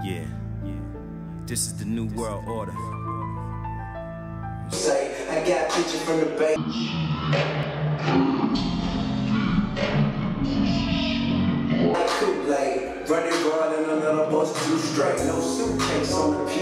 Yeah, this is the new world order. Say, I got pictures from the bay. Like Kool-Aid, running wild and another bus too straight. No suitcase on the